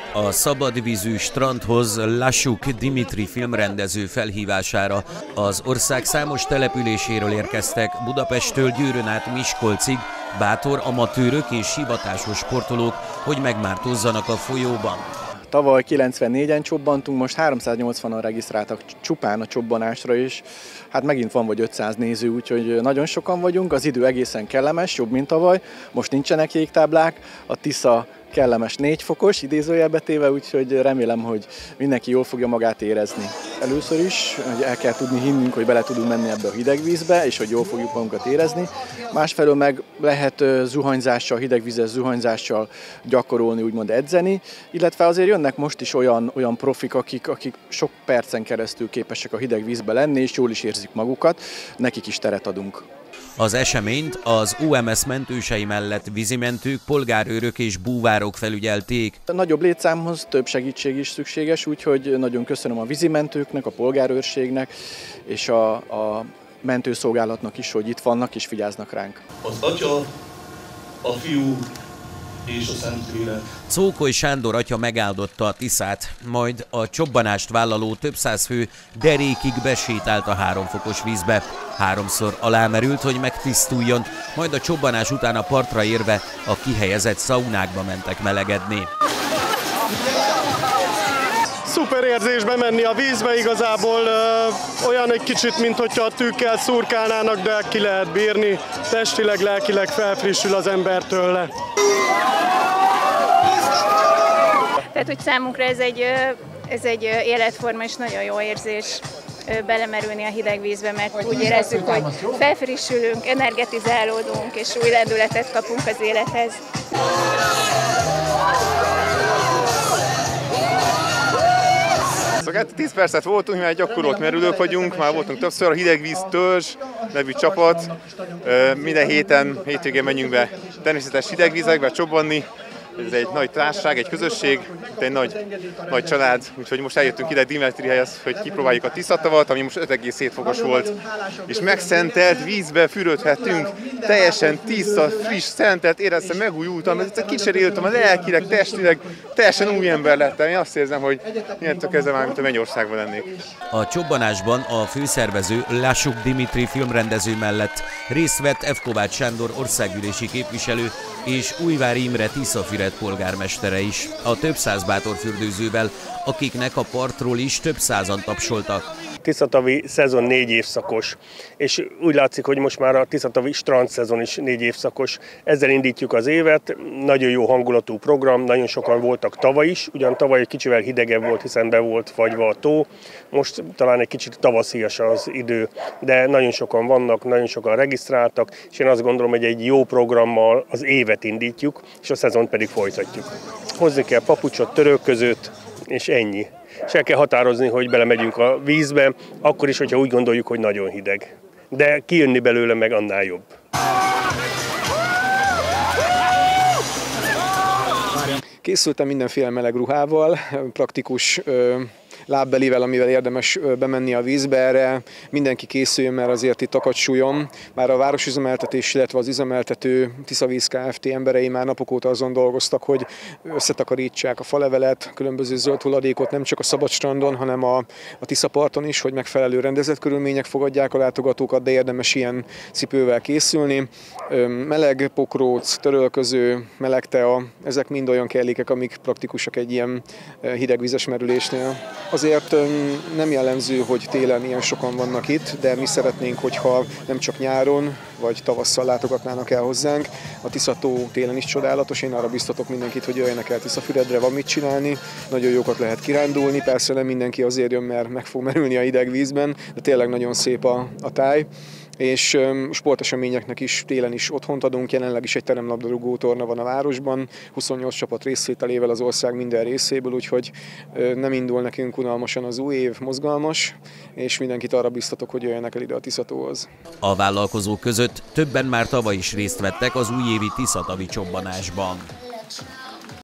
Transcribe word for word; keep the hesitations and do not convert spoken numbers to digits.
A szabadvízű strandhoz Lasuk Dimitri filmrendező felhívására az ország számos településéről érkeztek Budapesttől Győrön át Miskolcig bátor amatőrök és hivatásos sportolók, hogy megmártózzanak a folyóban. Tavaly kilencvennégyen csobbantunk, most háromszáznyolcvanan regisztráltak csupán a csobbanásra is. Hát megint van vagy ötszáz néző, úgyhogy nagyon sokan vagyunk. Az idő egészen kellemes, jobb, mint tavaly. Most nincsenek jégtáblák, a Tisza kellemes négy fokos, idézőjelbe téve, úgyhogy remélem, hogy mindenki jól fogja magát érezni. Először is hogy el kell tudni hinnünk, hogy bele tudunk menni ebbe a hideg vízbe, és hogy jól fogjuk magunkat érezni. Másfelől meg lehet zuhanyzással, hidegvízes zuhanyzással gyakorolni, úgymond edzeni, illetve azért jönnek most is olyan, olyan profik, akik, akik sok percen keresztül képesek a hideg vízbe lenni, és jól is érzik magukat, nekik is teret adunk. Az eseményt az u em es mentősei mellett vízimentők, polgárőrök és búvárok felügyelték. A nagyobb létszámhoz több segítség is szükséges, úgyhogy nagyon köszönöm a vízimentőknek, a polgárőrségnek és a, a mentőszolgálatnak is, hogy itt vannak és vigyáznak ránk. Az Atya, a Fiú és a Szentlélek. Czókoly Sándor atya megáldotta a Tiszát, majd a csobbanást vállaló több száz fő derékig besétált a három fokos vízbe. Háromszor alámerült, hogy megtisztuljon, majd a csobbanás után a partra érve a kihelyezett szaunákba mentek melegedni. Szuper érzés bemenni a vízbe, igazából ö, olyan egy kicsit, mint hogyha a tűkkel szurkálnának, de ki lehet bírni. Testileg, lelkileg felfrissül az ember tőle. Tehát, hogy számunkra ez egy, ez egy életforma és nagyon jó érzés belemerülni a hideg vízbe, mert úgy érezzük, hogy felfrissülünk, energetizálódunk és új lendületet kapunk az élethez. Szóval tíz percet voltunk, mi már gyakorolt merülők vagyunk, már voltunk többször, a Hidegvíz Törzs nevű csapat. Minden héten, hétvégén menjünk be természetes hidegvízekbe csobbanni. Ez egy nagy társaság, egy közösség, egy nagy, nagy család, úgyhogy most eljöttünk ide Dimetrihez, hogy kipróbáljuk a Tiszatavat, ami most öt egész hét fokos volt, és megszentelt vízbe fürödhettünk, teljesen tiszta, friss, szentelt, éreztem, megújultam, kicseréltem a lelkileg, testileg, teljesen új ember lettem. Én azt érzem, hogy innentől kezdve már, mint a mennyországban lennék. A csobbanásban a főszervező Lasuk Dimitri filmrendező mellett részt vett F. Kovács Sándor országgyűlési képviselő és Újvári Imre Tiszafüred polgármestere is, a több száz bátorfürdőzővel, akiknek a partról is több százan tapsoltak. Tiszatavi szezon négy évszakos, és úgy látszik, hogy most már a Tiszatavi strand szezon is négy évszakos. Ezzel indítjuk az évet, nagyon jó hangulatú program, nagyon sokan voltak tavaly is, ugyan tavaly egy kicsivel hidegebb volt, hiszen be volt fagyva a tó, most talán egy kicsit tavaszias az idő, de nagyon sokan vannak, nagyon sokan regisztráltak, és én azt gondolom, hogy egy jó programmal az évet indítjuk, és a szezont pedig folytatjuk. Hozni kell papucsot, törölközőt, és ennyi. És el kell határozni, hogy belemegyünk a vízbe, akkor is, hogyha úgy gondoljuk, hogy nagyon hideg. De kijönni belőle meg annál jobb. Készültem mindenféle meleg ruhával, praktikus lábbelivel, amivel érdemes bemenni a vízbe. Erre mindenki készüljön, mert azért itt akad súlyom. Már a városüzemeltetés, illetve az üzemeltető Tiszavíz Kft. Emberei már napok óta azon dolgoztak, hogy összetakarítsák a falevelet, különböző zöld hulladékot nem csak a szabadstrandon, hanem a, a Tiszaparton is, hogy megfelelő rendezett körülmények fogadják a látogatókat, de érdemes ilyen cipővel készülni. Meleg pokróc, törölköző, meleg tea, ezek mind olyan kellékek, amik praktikusak egy ilyen hidegvízes merülésnél. Azért nem jellemző, hogy télen ilyen sokan vannak itt, de mi szeretnénk, hogyha nem csak nyáron vagy tavasszal látogatnának el hozzánk. A Tiszató télen is csodálatos, én arra biztatok mindenkit, hogy jöjjenek el Tiszafüredre, van mit csinálni, nagyon jókat lehet kirándulni, persze nem mindenki azért jön, mert meg fog merülni a hideg vízben, de tényleg nagyon szép a, a táj. És sporteseményeknek is télen is otthont adunk, jelenleg is egy teremlabdarúgó torna van a városban, huszonnyolc csapat részvételével az ország minden részéből, úgyhogy nem indul nekünk unalmasan az új év, mozgalmas, és mindenkit arra biztatok, hogy jöjjenek el ide a Tiszatóhoz. A vállalkozók között többen már tavaly is részt vettek az újévi Tiszatavi csobbanásban.